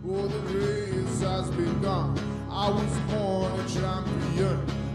Oh, the race has begun. I was born a champion.